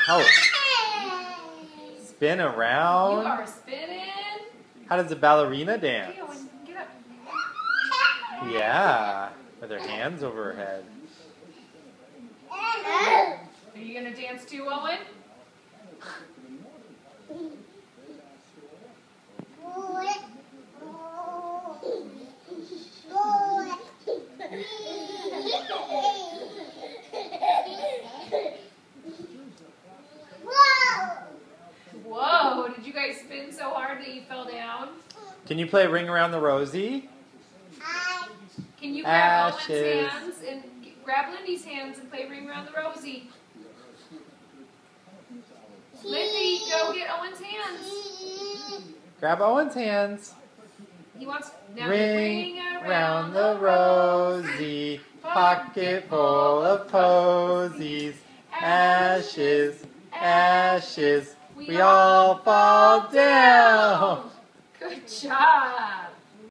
Oh. Spin around. You are spinning. How does a ballerina dance? Okay, Owen, get up. Yeah, with her hands over her head. Are you going to dance too, Owen? Whoa, did you guys spin so hard that you fell down? Can you play Ring Around the Rosie? Can you grab Ashes. Owen's hands and grab Lindy's hands and play Ring Around the Rosie? Lindy, go get Owen's hands. Grab Owen's hands. He wants now Ring around the rosy, pocket full of posies. Ashes, ashes, we all fall down. Good job.